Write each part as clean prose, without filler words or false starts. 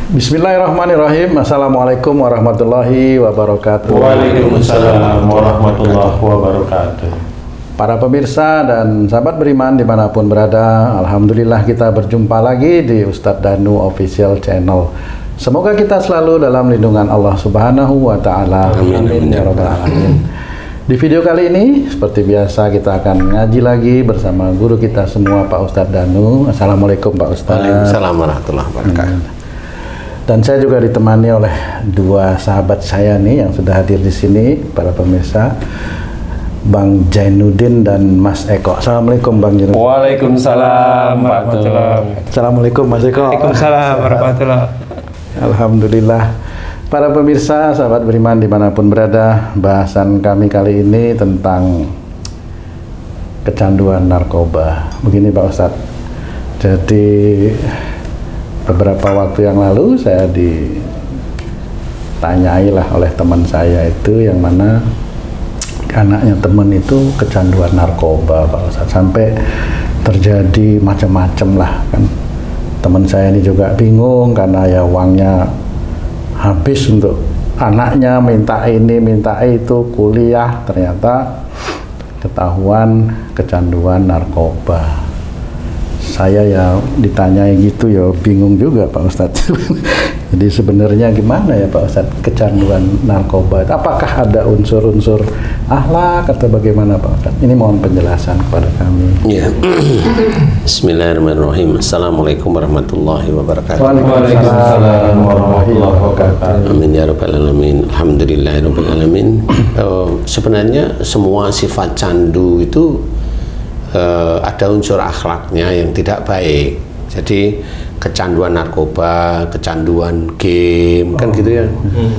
Bismillahirrahmanirrahim. Assalamualaikum warahmatullahi wabarakatuh. Waalaikumsalam warahmatullahi wabarakatuh. Para pemirsa dan sahabat beriman dimanapun berada, alhamdulillah kita berjumpa lagi di Ustadz Danu Official Channel. Semoga kita selalu dalam lindungan Allah Subhanahu wa Ta'ala. Amin ya Rabbal Alamin. Di video kali ini, seperti biasa, kita akan ngaji lagi bersama guru kita semua, Pak Ustadz Danu. Assalamualaikum Pak Ustadz. Waalaikumsalam warahmatullahi wabarakatuh. Dan saya juga ditemani oleh dua sahabat saya nih yang sudah hadir di sini, para pemirsa, Bang Jainuddin dan Mas Eko. Assalamualaikum Bang Jainuddin. Waalaikumsalam warahmatullahi. Assalamualaikum Mas Eko. Waalaikumsalam warahmatullahi. Alhamdulillah. Para pemirsa, sahabat beriman dimanapun berada, bahasan kami kali ini tentang kecanduan narkoba. Begini Pak Ustadz. Jadi beberapa waktu yang lalu saya ditanyai lah oleh teman saya itu, yang mana anaknya teman itu kecanduan narkoba Pak Ustadz, sampai terjadi macam-macam lah kan. Teman saya ini juga bingung karena ya uangnya habis untuk anaknya, minta ini minta itu, kuliah, ternyata ketahuan kecanduan narkoba. Saya ya ditanyai gitu ya bingung juga Pak Ustadz. Jadi sebenarnya gimana ya Pak Ustadz kecanduan narkoba? Apakah ada unsur-unsur akhlak atau bagaimana Pak Ustadz? Ini mohon penjelasan kepada kami. Ya. Bismillahirrahmanirrahim. Assalamualaikum warahmatullahi wabarakatuh. Waalaikumsalam warahmatullahi wabarakatuh. Amin ya rabbal alamin. Alhamdulillahirabbil alamin. Sebenarnya semua sifat candu itu ada unsur akhlaknya yang tidak baik. Jadi kecanduan narkoba, kecanduan game, kan gitu ya.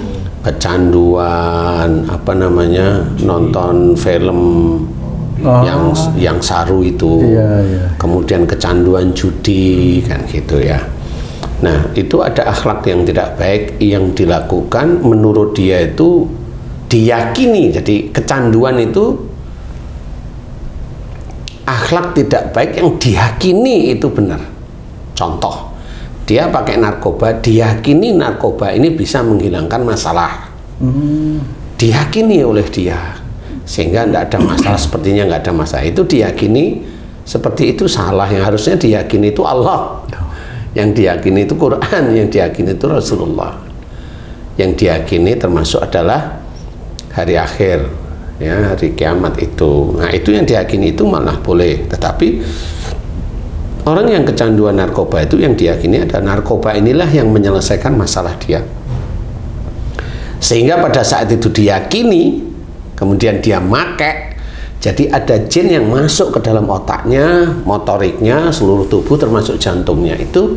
Kecanduan apa namanya, nonton film yang saru itu. Kemudian kecanduan judi, kan gitu ya. Nah, itu ada akhlak yang tidak baik yang dilakukan menurut dia itu diyakini. Jadi kecanduan itu akhlak tidak baik yang diyakini itu benar. Contoh, dia pakai narkoba, diyakini narkoba ini bisa menghilangkan masalah. Diyakini oleh dia, sehingga tidak ada masalah, sepertinya nggak ada masalah. Itu diyakini seperti itu salah. Yang harusnya diyakini itu Allah, yang diyakini itu Quran, yang diyakini itu Rasulullah, yang diyakini termasuk adalah hari akhir, ya, hari kiamat itu. Nah, itu yang diyakini itu malah boleh. Tetapi orang yang kecanduan narkoba itu yang diyakini ada narkoba inilah yang menyelesaikan masalah dia, sehingga pada saat itu diyakini, kemudian dia make, jadi ada jin yang masuk ke dalam otaknya, motoriknya, seluruh tubuh termasuk jantungnya, itu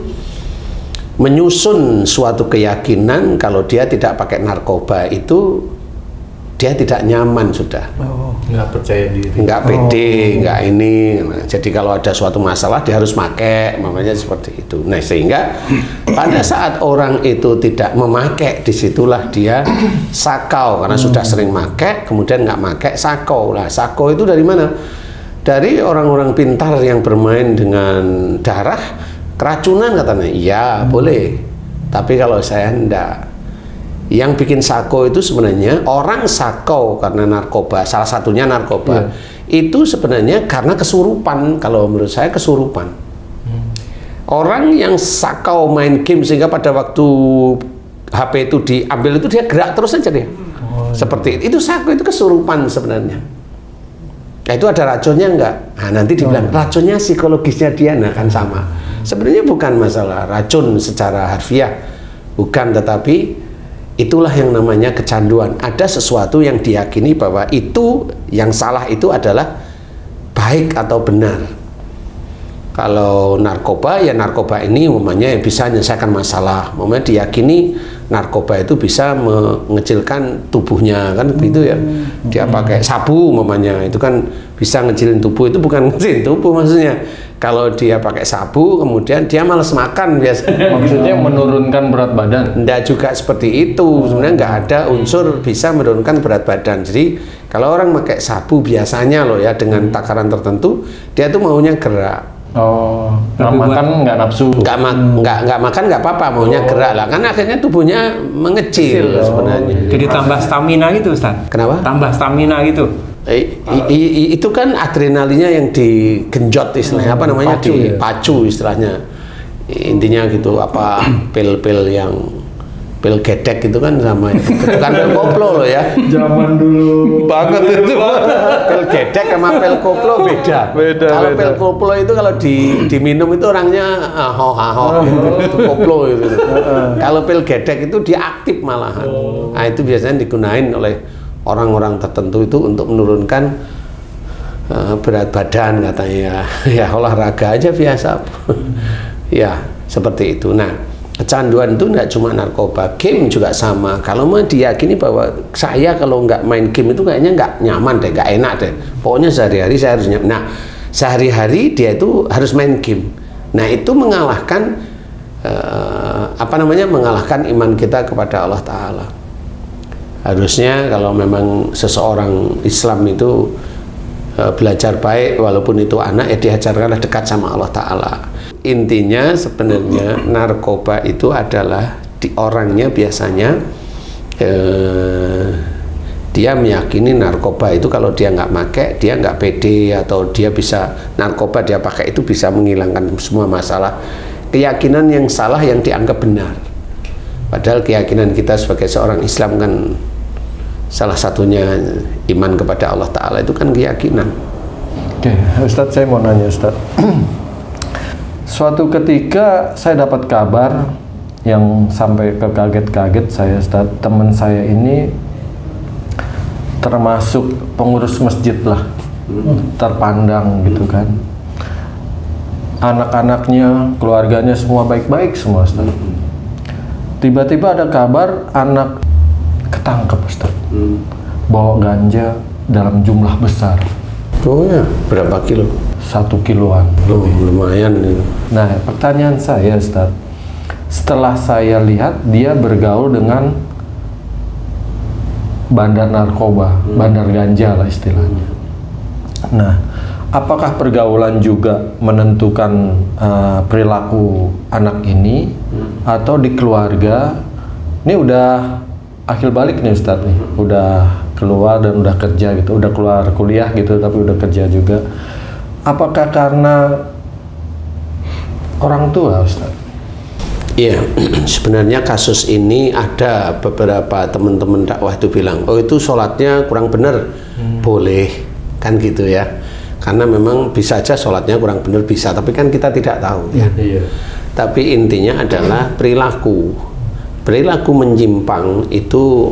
menyusun suatu keyakinan kalau dia tidak pakai narkoba itu dia tidak nyaman sudah. Nggak percaya diri, nggak pede, nggak ini. Nah, jadi kalau ada suatu masalah dia harus pakai, namanya seperti itu. Nah, sehingga pada saat orang itu tidak memakai, disitulah dia sakau, karena sudah sering pakai, kemudian nggak pakai, sakau lah. Sakau itu dari mana? Dari orang-orang pintar yang bermain dengan darah, keracunan katanya. Iya, boleh. Tapi kalau saya enggak. Yang bikin sakau itu sebenarnya orang sakau karena narkoba, salah satunya narkoba, itu sebenarnya karena kesurupan. Kalau menurut saya kesurupan. Orang yang sakau main game sehingga pada waktu HP itu diambil itu dia gerak terus saja deh. Seperti itu sakau, itu kesurupan sebenarnya. Nah, itu ada racunnya enggak? Nah, nanti dibilang racunnya psikologisnya dia, nah kan sama. Sebenarnya bukan masalah racun secara harfiah, bukan, tetapi itulah yang namanya kecanduan. Ada sesuatu yang diyakini bahwa itu yang salah itu adalah baik atau benar. Kalau narkoba, ya narkoba ini umumnya bisa menyelesaikan masalah. Umumnya diyakini narkoba itu bisa mengecilkan tubuhnya, kan begitu ya. Dia pakai sabu umumnya, itu kan bisa ngecilin tubuh, itu bukan ngecilin tubuh maksudnya. Kalau dia pakai sabu, kemudian dia malas makan biasanya. Maksudnya menurunkan berat badan? Enggak juga seperti itu. Sebenarnya nggak ada unsur bisa menurunkan berat badan. Jadi kalau orang pakai sabu biasanya loh ya, dengan takaran tertentu, dia tuh maunya gerak. Oh, nggak makan nggak nafsu. Nggak makan nggak apa-apa, maunya gerak lah. Kan akhirnya tubuhnya mengecil sebenarnya. Jadi tambah stamina gitu, Ustaz. Kenapa? Tambah stamina gitu. Itu kan adrenalinnya yang digenjot istilahnya, apa namanya, dipacu istilahnya. Intinya gitu, apa pil-pil yang pil gedek itu kan sama bukan pil koplo loh ya. Zaman dulu Banget itu. Pil gedek sama pil koplo beda. Kalau pil koplo itu kalau diminum itu orangnya ho itu koplo itu. Kalau pil gedek itu dia aktif malahan. Nah, itu biasanya digunain oleh orang-orang tertentu itu untuk menurunkan berat badan katanya. Ya olahraga aja biasa. Ya seperti itu. Nah, kecanduan itu tidak cuma narkoba, game juga sama. Kalau mau diyakini bahwa saya kalau nggak main game itu kayaknya nggak nyaman deh, nggak enak deh. Pokoknya sehari-hari saya harus nyaman. Nah, sehari-hari dia itu harus main game. Nah, itu mengalahkan mengalahkan iman kita kepada Allah Ta'ala. Harusnya kalau memang seseorang Islam itu belajar baik, walaupun itu anak, ya diajarkanlah dekat sama Allah Ta'ala. Intinya sebenarnya narkoba itu adalah di orangnya biasanya dia meyakini narkoba itu kalau dia nggak pakai dia nggak pede, atau dia bisa narkoba dia pakai itu bisa menghilangkan semua masalah. Keyakinan yang salah yang dianggap benar, padahal keyakinan kita sebagai seorang Islam kan salah satunya iman kepada Allah Ta'ala itu kan keyakinan. Oke, Ustadz, saya mau nanya Ustadz. Suatu ketika saya dapat kabar yang sampai kekaget-kaget saya, Ustadz. Teman saya ini termasuk pengurus masjid lah, terpandang gitu kan. Anak-anaknya, keluarganya semua baik-baik semua, Ustadz. Tiba-tiba ada kabar anak ketangkep, Ustadz. Bawa ganja dalam jumlah besar. Oh ya, berapa kilo? 1 kiloan. Oh, lumayan nih. Nah, pertanyaan saya, Ustadz, setelah saya lihat dia bergaul dengan bandar narkoba, bandar ganja lah istilahnya. Nah, apakah pergaulan juga menentukan perilaku anak ini, atau di keluarga? Ini udah akhir balik nih Ustadz nih, udah keluar dan udah kerja gitu, udah keluar kuliah gitu, tapi udah kerja juga. Apakah karena orang tua, Ustadz? Iya, sebenarnya kasus ini ada beberapa teman-teman dakwah itu bilang, oh itu sholatnya kurang benar. Boleh, kan gitu ya. Karena memang bisa aja sholatnya kurang benar, bisa, tapi kan kita tidak tahu ya. Tapi intinya adalah perilaku menyimpang itu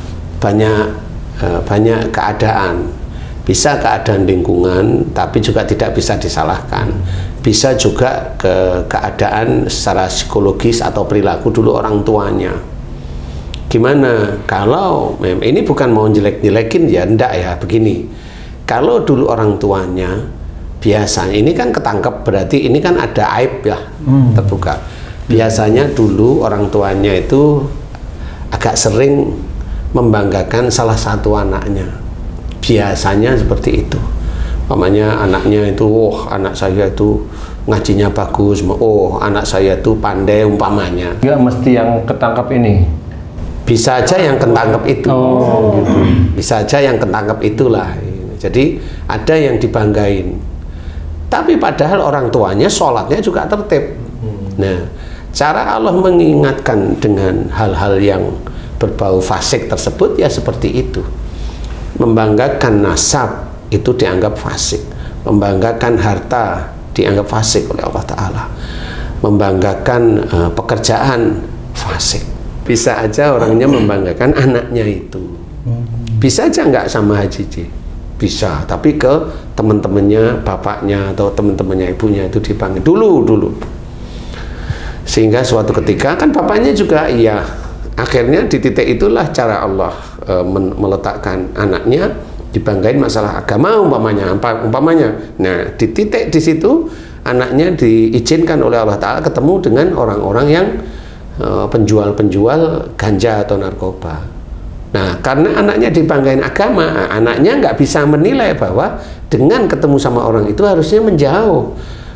banyak keadaan. Bisa keadaan lingkungan, tapi juga tidak bisa disalahkan. Bisa juga keadaan secara psikologis atau perilaku dulu orang tuanya. Gimana kalau ini bukan mau jelek-jelekin ya, enggak ya, begini. Kalau dulu orang tuanya biasanya, ini kan ketangkep berarti ini kan ada aib ya, terbuka. Biasanya dulu orang tuanya itu agak sering membanggakan salah satu anaknya. Biasanya seperti itu. Umpamanya anaknya itu, oh anak saya itu ngajinya bagus, oh anak saya itu pandai umpamanya. Enggak mesti yang ketangkap ini. Bisa aja yang ketangkep itu. Oh, gitu. Bisa aja yang ketangkep itulah. Jadi ada yang dibanggain. Tapi padahal orang tuanya sholatnya juga tertib. Nah, cara Allah mengingatkan dengan hal-hal yang berbau fasik tersebut ya seperti itu. Membanggakan nasab itu dianggap fasik, membanggakan harta dianggap fasik oleh Allah Ta'ala, membanggakan pekerjaan fasik. Bisa aja orangnya membanggakan anaknya itu, bisa aja nggak sama Haji, bisa, tapi ke teman-temannya, bapaknya atau teman-temannya ibunya itu dipanggil dulu. Sehingga suatu ketika kan bapaknya juga iya, akhirnya di titik itulah cara Allah meletakkan anaknya dibanggain masalah agama umpamanya. Nah, di titik di situ anaknya diizinkan oleh Allah Ta'ala ketemu dengan orang-orang yang penjual-penjual ganja atau narkoba. Nah, karena anaknya dibanggain agama, anaknya nggak bisa menilai bahwa dengan ketemu sama orang itu harusnya menjauh.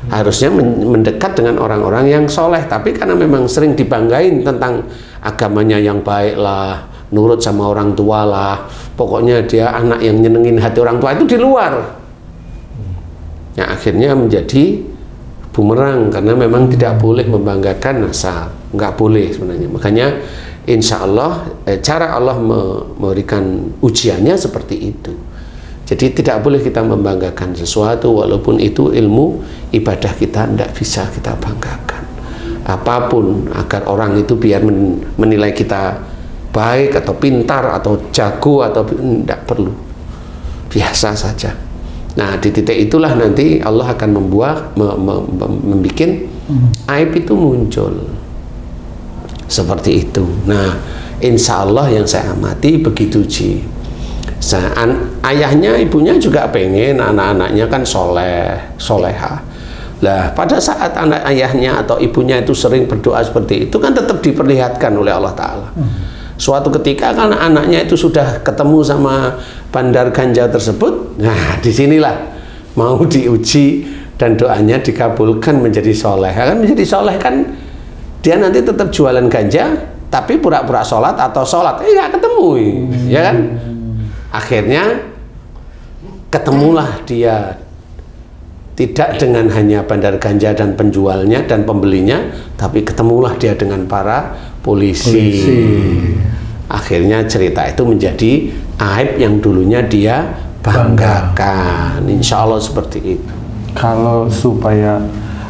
Harusnya mendekat dengan orang-orang yang soleh, tapi karena memang sering dibanggain tentang agamanya yang baik lah, nurut sama orang tua lah, pokoknya dia anak yang nyenengin hati orang tua, itu di luar. Ya, akhirnya menjadi bumerang, karena memang tidak boleh membanggakan nasab, nggak boleh sebenarnya. Makanya insya Allah cara Allah memberikan ujiannya seperti itu. Jadi tidak boleh kita membanggakan sesuatu, walaupun itu ilmu ibadah kita tidak bisa kita banggakan. Apapun agar orang itu biar menilai kita baik atau pintar atau jago atau tidak perlu, biasa saja. Nah, di titik itulah nanti Allah akan membuat membuat aib itu muncul seperti itu. Nah, insya Allah yang saya amati begitu, Ji. Ayahnya, ibunya juga pengen anak-anaknya kan soleha. Lah, pada saat anak ayahnya atau ibunya itu sering berdoa seperti itu, kan tetap diperlihatkan oleh Allah Ta'ala. Suatu ketika kan anaknya itu sudah ketemu sama bandar ganja tersebut, nah disinilah mau diuji dan doanya dikabulkan menjadi soleh. Kan menjadi soleh kan dia nanti tetap jualan ganja, tapi pura-pura sholat atau sholat, nggak ketemu, ya kan? Akhirnya ketemulah dia tidak dengan hanya bandar ganja dan penjualnya dan pembelinya, tapi ketemulah dia dengan para polisi. Akhirnya cerita itu menjadi aib yang dulunya dia banggakan. Insya Allah seperti itu. Kalau supaya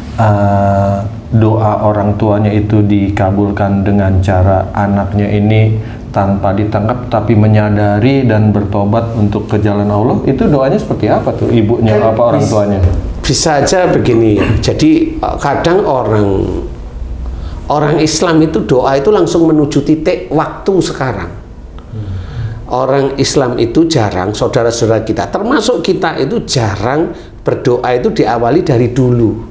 doa orang tuanya itu dikabulkan dengan cara anaknya ini tanpa ditangkap tapi menyadari dan bertobat untuk ke jalan Allah, itu doanya seperti apa tuh ibunya apa orang tuanya? Bisa aja begini ya. Jadi kadang orang Islam itu doa itu langsung menuju titik waktu sekarang. Orang Islam itu jarang, saudara-saudara kita termasuk kita itu jarang berdoa itu diawali dari dulu.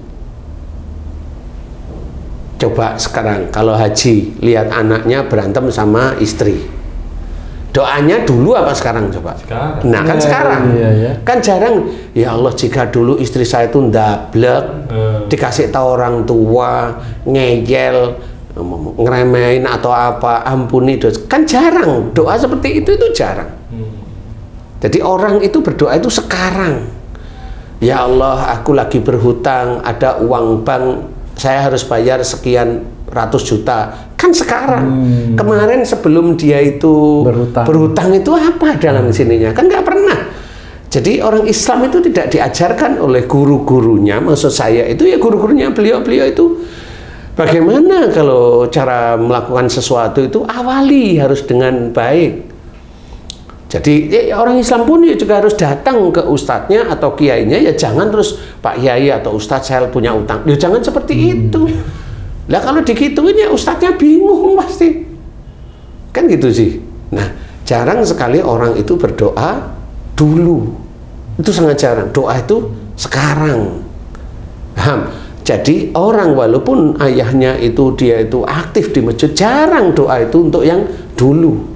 Coba sekarang kalau haji lihat anaknya berantem sama istri, doanya dulu apa sekarang coba? Sekarang. Nah kan sekarang kan jarang. Ya Allah, jika dulu istri saya itu ndablek, dikasih tahu orang tua, ngeyel, ngeremehin atau apa, ampuni dosa. Kan jarang doa seperti itu jarang. Jadi orang itu berdoa itu sekarang. Ya Allah, aku lagi berhutang, ada uang bank, saya harus bayar sekian ratus juta. Kan sekarang. Kemarin sebelum dia itu berhutang itu apa dalam sininya? Kan nggak pernah. Jadi orang Islam itu tidak diajarkan oleh guru-gurunya. Maksud saya itu ya guru-gurunya beliau-beliau itu bagaimana kalau cara melakukan sesuatu itu awali harus dengan baik. Jadi orang Islam pun ya juga harus datang ke ustadznya atau kiainya, ya jangan terus Pak Kiai atau ustadz saya punya utang, ya jangan seperti itu. Lah kalau digituin ya ustadznya bingung pasti, kan gitu sih. Nah jarang sekali orang itu berdoa dulu, itu sangat jarang. Doa itu sekarang. Paham? Jadi orang walaupun ayahnya itu dia itu aktif di masjid, jarang doa itu untuk yang dulu.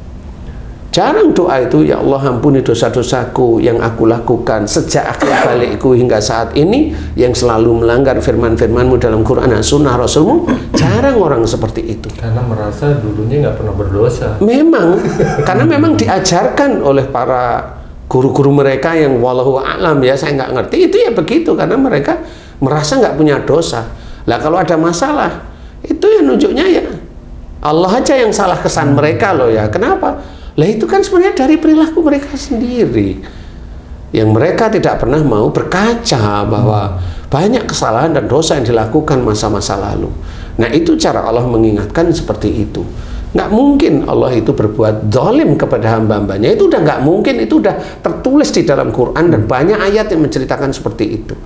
Jarang doa itu, ya Allah ampuni dosa-dosaku yang aku lakukan sejak akhir balikku hingga saat ini, yang selalu melanggar firman-firmanmu dalam Quran dan Sunnah Rasulmu. Jarang orang seperti itu. Karena merasa dulunya nggak pernah berdosa. Memang, karena memang diajarkan oleh para guru-guru mereka yang wallahu a'lam ya, saya nggak ngerti, itu ya begitu, karena mereka merasa nggak punya dosa. Lah kalau ada masalah, itu ya nunjuknya ya Allah aja yang salah kesan mereka loh ya. Kenapa? Lah itu kan sebenarnya dari perilaku mereka sendiri, yang mereka tidak pernah mau berkaca bahwa banyak kesalahan dan dosa yang dilakukan masa-masa lalu. Nah itu cara Allah mengingatkan seperti itu. Nggak mungkin Allah itu berbuat zalim kepada hamba-hambanya, itu udah nggak mungkin, itu udah tertulis di dalam Quran dan banyak ayat yang menceritakan seperti itu.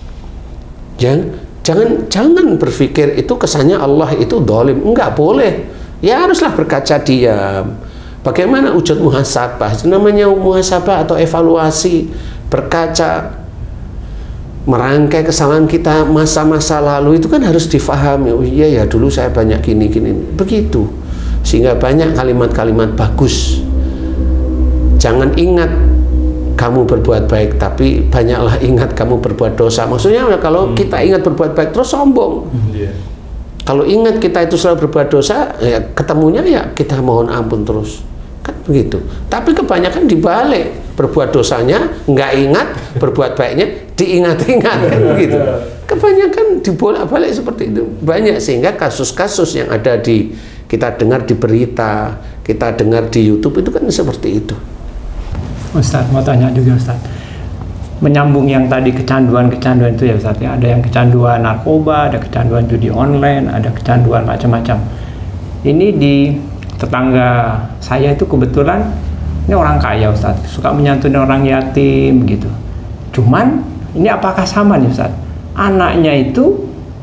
Jangan berpikir itu kesannya Allah itu zalim. Nggak boleh, ya haruslah berkaca diam. Bagaimana wujud muhasabah? Namanya muhasabah atau evaluasi, berkaca, merangkai kesalahan kita masa-masa lalu itu kan harus difahami. Oh iya ya, dulu saya banyak gini-gini, begitu. Sehingga banyak kalimat-kalimat bagus. Jangan ingat kamu berbuat baik, tapi banyaklah ingat kamu berbuat dosa. Maksudnya kalau kita ingat berbuat baik terus sombong. Kalau ingat kita itu selalu berbuat dosa, ya ketemunya ya kita mohon ampun terus. Kan begitu. Tapi kebanyakan dibalik, berbuat dosanya nggak ingat, berbuat baiknya diingat-ingat, kan begitu. Kebanyakan dibolak-balik seperti itu. Banyak, sehingga kasus-kasus yang ada di kita dengar di berita, kita dengar di YouTube itu kan seperti itu. Ustadz, mau tanya juga Ustadz, menyambung yang tadi kecanduan-kecanduan itu ya Ustadz ya, ada yang kecanduan narkoba, ada kecanduan judi online, ada kecanduan macam-macam. Ini di tetangga saya itu kebetulan ini orang kaya Ustadz, suka menyantuni orang yatim begitu. Cuman ini apakah sama nih Ustadz, anaknya itu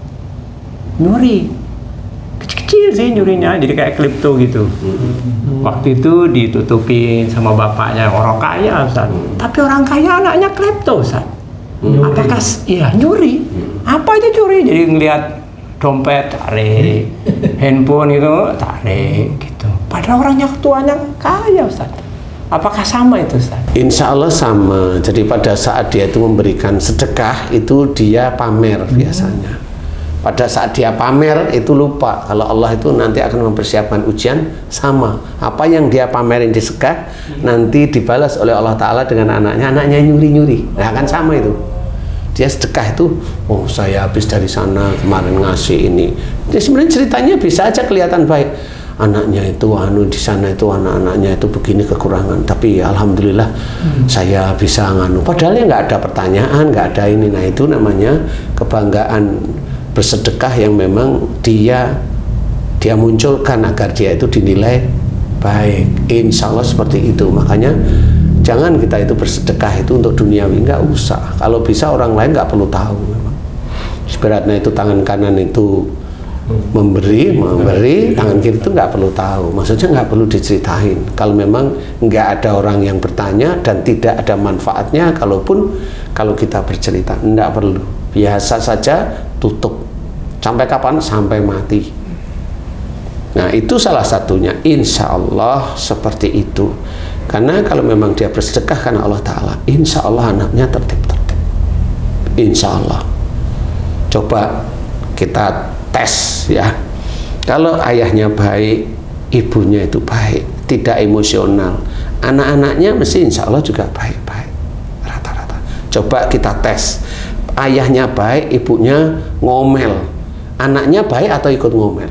nyuri, kecil-kecil sih nyurinya, jadi kayak kripto gitu. Waktu itu ditutupin sama bapaknya, orang kaya Ustaz. Tapi orang kaya anaknya kripto Ustaz. Apakah iya nyuri? Apa itu curi? Jadi ngelihat dompet tarik, handphone itu tarik gitu. Padahal orangnya tuanya kaya Ustaz. Apakah sama itu Ustaz? Insya Allah sama. Jadi pada saat dia itu memberikan sedekah itu dia pamer biasanya. Pada saat dia pamer itu lupa kalau Allah itu nanti akan mempersiapkan ujian. Sama, apa yang dia pamerin di sedekah nanti dibalas oleh Allah Ta'ala dengan anaknya nyuri-nyuri. Nah kan sama itu. Dia sedekah itu, oh saya habis dari sana kemarin ngasih ini. Jadi sebenarnya ceritanya bisa aja kelihatan baik. Anaknya itu di sana itu anak-anaknya itu begini kekurangan, tapi alhamdulillah saya bisa nganu. Padahal ya nggak ada pertanyaan, nggak ada ini. Nah itu namanya kebanggaan bersedekah yang memang dia munculkan agar dia itu dinilai baik. Insya Allah seperti itu. Makanya jangan kita itu bersedekah itu untuk duniawi, nggak usah. Kalau bisa orang lain nggak perlu tahu. Memang seberatnya itu tangan kanan itu memberi, tangan kiri itu nggak perlu tahu. Maksudnya nggak perlu diceritain. Kalau memang nggak ada orang yang bertanya dan tidak ada manfaatnya, kalau kita bercerita nggak perlu. Biasa saja, tutup. Sampai kapan? Sampai mati. Nah itu salah satunya. Insya Allah seperti itu. Karena kalau memang dia bersedekah karena Allah Ta'ala, insya Allah anaknya tertib-tertib. Insya Allah. Coba kita tes ya. Kalau ayahnya baik, ibunya itu baik, tidak emosional, anak-anaknya mesti insya Allah juga baik-baik. Rata-rata. Coba kita tes. Ayahnya baik, ibunya ngomel, anaknya baik atau ikut ngomel?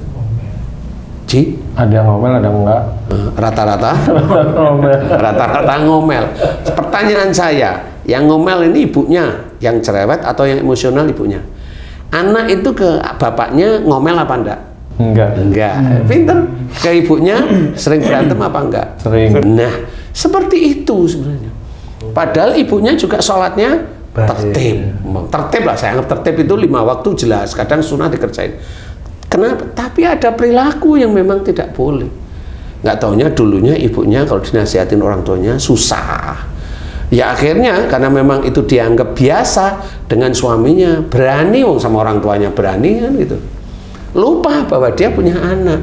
Ji? Ada yang ngomel, ada yang enggak. Rata-rata? Rata-rata ngomel. Pertanyaan saya, yang ngomel ini ibunya, yang cerewet atau yang emosional ibunya? Anak itu ke bapaknya ngomel apa enggak? Enggak. Pinter. Ke ibunya sering berantem apa enggak? Sering. Nah, seperti itu sebenarnya. Padahal ibunya juga sholatnya tertib lah, saya anggap tertib itu 5 waktu jelas, kadang sunnah dikerjain. Kenapa? Tapi ada perilaku yang memang tidak boleh. Nggak taunya dulunya ibunya kalau dinasihatin orang tuanya susah. Ya akhirnya karena memang itu dianggap biasa dengan suaminya, berani sama orang tuanya berani kan gitu. Lupa bahwa dia punya anak.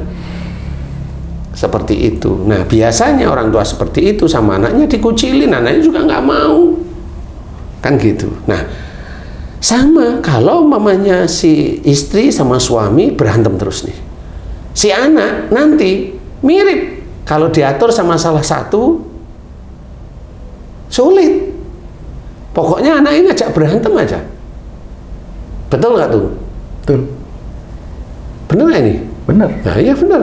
Seperti itu. Nah biasanya orang tua seperti itu sama anaknya dikucilin, anaknya juga nggak mau. Kan gitu. Nah, sama kalau mamanya si istri sama suami berantem terus nih. Si anak nanti mirip kalau diatur sama salah satu sulit. Pokoknya anak ini ngajak berantem aja. Betul nggak tuh? Betul. Bener nggak ini? Bener. Nah, iya bener.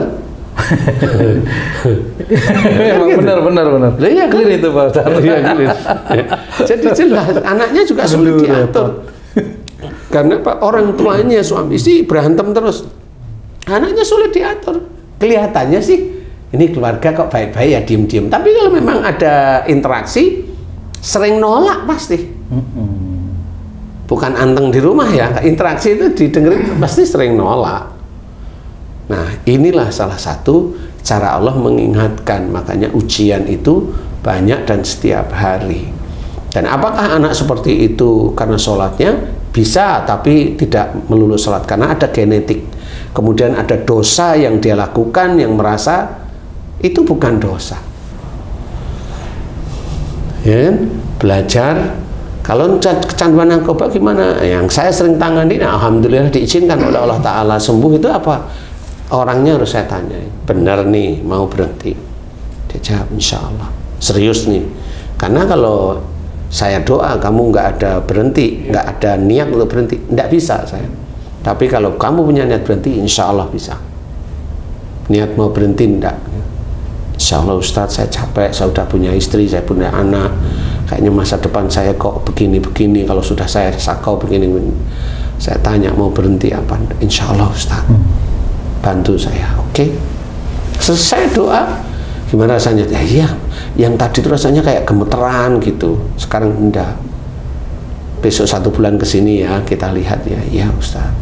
Benar. Lah iya kan itu Pak Ustadz. Iya, jadi jelas anaknya juga sulit diatur. Karena Pak orang tuanya suami istri berantem terus. Anaknya sulit diatur. Kelihatannya sih ini keluarga kok baik-baik ya diem-diem. Tapi kalau memang ada interaksi sering nolak pasti. Bukan anteng di rumah ya. Interaksi itu didengerin pasti sering nolak. Nah inilah salah satu cara Allah mengingatkan. Makanya ujian itu banyak dan setiap hari. Dan apakah anak seperti itu karena sholatnya? Bisa, tapi tidak melulu sholat karena ada genetik. Kemudian ada dosa yang dia lakukan yang merasa itu bukan dosa. ya kan? Belajar. Kalau kecanduan narkoba gimana? Yang saya sering tangani, nah, alhamdulillah diizinkan oleh Allah Ta'ala sembuh. Itu apa? Orangnya harus saya tanya, benar nih mau berhenti? Dia jawab, insya Allah serius nih. Karena kalau saya doa kamu nggak ada berhenti, nggak ada niat untuk berhenti, nggak bisa saya. Tapi kalau kamu punya niat berhenti, insya Allah bisa. Niat mau berhenti enggak? Insya Allah Ustadz, saya capek, saya sudah punya istri, saya punya anak, kayaknya masa depan saya kok begini-begini, kalau sudah saya sakau begini. Saya tanya mau berhenti apa? Insya Allah Ustadz, bantu saya. Oke, selesai doa. Gimana rasanya? Ya iya, yang tadi itu rasanya kayak gemeteran gitu, sekarang enggak. Besok 1 bulan kesini ya, kita lihat ya. Iya Ustadz.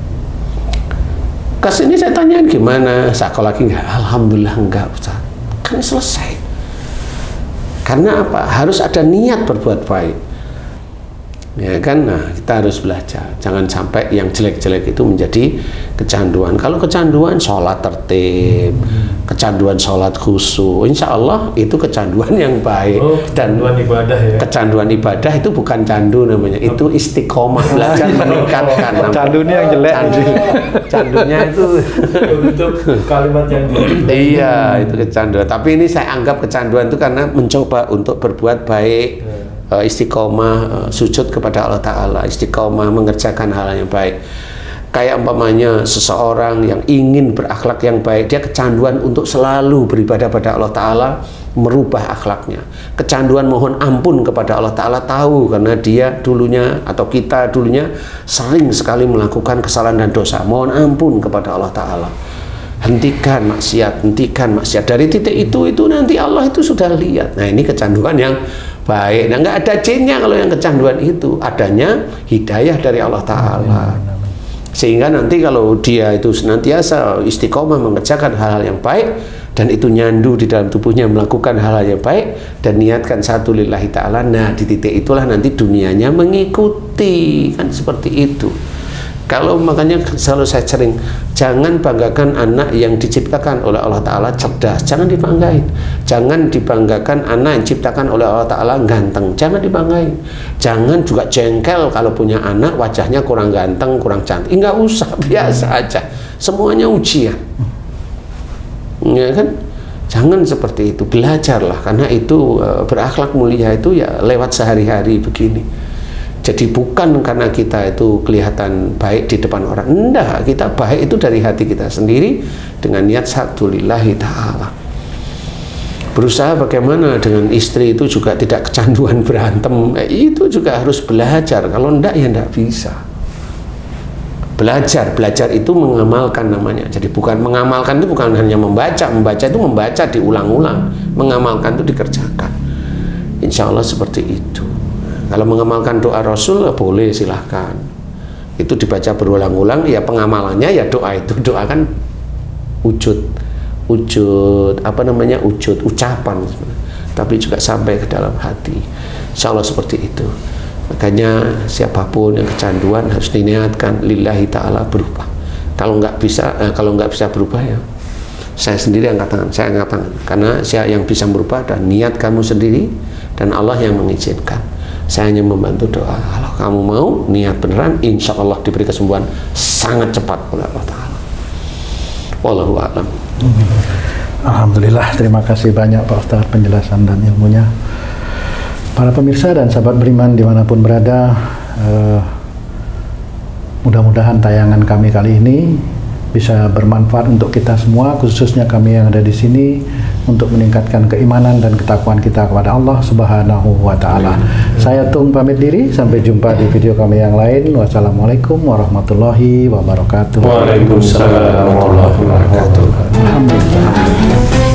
Kesini saya tanyain gimana, sakau lagi enggak? Alhamdulillah enggak Ustadz. Kan selesai. Karena apa? Harus ada niat berbuat baik, ya kan? Nah, kita harus belajar. Jangan sampai yang jelek-jelek itu menjadi kecanduan. Kalau kecanduan sholat tertib, kecanduan sholat khusyuk, insya Allah itu kecanduan yang baik. Dan kecanduan ibadah ya. Kecanduan ibadah itu bukan candu namanya, itu istiqomah, belajar meningkatkan. Candunya yang jelek. Candunya itu kalimat yang jelek. Iya, itu kecanduan. Tapi ini saya anggap kecanduan itu karena mencoba untuk berbuat baik, istiqomah, sujud kepada Allah Ta'ala, istiqomah mengerjakan hal yang baik. Kayak umpamanya seseorang yang ingin berakhlak yang baik, dia kecanduan untuk selalu beribadah pada Allah Ta'ala, merubah akhlaknya. Kecanduan mohon ampun kepada Allah Ta'ala, tahu karena dia dulunya atau kita dulunya sering sekali melakukan kesalahan dan dosa. Mohon ampun kepada Allah Ta'ala. Hentikan maksiat, hentikan maksiat. Dari titik itu nanti Allah itu sudah lihat. Nah, ini kecanduan yang baik. Nah, nggak ada jinnya kalau yang kecanduan itu. Adanya hidayah dari Allah Ta'ala. Sehingga nanti kalau dia itu senantiasa istiqomah mengerjakan hal-hal yang baik, dan itu nyandu di dalam tubuhnya melakukan hal-hal yang baik, dan niatkan satu lillahi ta'ala, nah di titik itulah nanti dunianya mengikuti. Kan seperti itu. Kalau makanya selalu saya sering, jangan banggakan anak yang diciptakan oleh Allah Ta'ala cerdas, jangan dibanggain. Jangan dibanggakan anak yang diciptakan oleh Allah Ta'ala ganteng, jangan dibanggain. Jangan juga jengkel kalau punya anak wajahnya kurang ganteng, kurang cantik. Enggak usah, biasa aja. Semuanya ujian. Ya kan? Jangan seperti itu, belajarlah. Karena itu berakhlak mulia itu ya lewat sehari-hari begini. Jadi bukan karena kita itu kelihatan baik di depan orang, enggak, kita baik itu dari hati kita sendiri dengan niat satu lillahi ta'ala. Berusaha bagaimana dengan istri itu juga tidak kecanduan berantem, itu juga harus belajar. Kalau enggak ya enggak bisa. Belajar itu mengamalkan namanya. Jadi bukan mengamalkan itu bukan hanya membaca itu membaca diulang-ulang, mengamalkan itu dikerjakan. Insya Allah seperti itu. Kalau mengamalkan doa Rasul boleh, silahkan. Itu dibaca berulang-ulang, ya pengamalannya ya doa itu. Doa kan wujud apa namanya, ucapan, tapi juga sampai ke dalam hati. Insya Allah seperti itu. Makanya siapapun yang kecanduan harus diniatkan lillahi ta'ala berubah. Kalau nggak bisa berubah ya saya sendiri angkat tangan, saya angkat tangan. Karena saya yang bisa berubah dan niat kamu sendiri dan Allah yang mengizinkan. Saya hanya membantu doa. Kalau kamu mau niat beneran, insya Allah diberi kesembuhan sangat cepat oleh Allah Ta'ala. Wallahu a'lam. Alhamdulillah, terima kasih banyak Pak Ustadz penjelasan dan ilmunya. Para pemirsa dan sahabat beriman dimanapun berada, mudah-mudahan tayangan kami kali ini bisa bermanfaat untuk kita semua, khususnya kami yang ada di sini, untuk meningkatkan keimanan dan ketakwaan kita kepada Allah Subhanahu wa Ta'ala. Saya Tung pamit diri, sampai jumpa di video kami yang lain. Wassalamualaikum warahmatullahi wabarakatuh. Waalaikumsalam warahmatullahi wabarakatuh. Alhamdulillah.